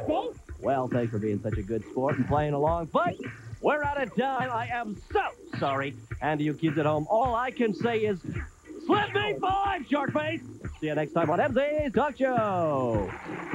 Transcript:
Thanks. Well, thanks for being such a good sport and playing along, but we're out of time. I am so sorry. And to you kids at home, all I can say is, slip me 5, Sharkface! See you next time on MZ's Talk Show.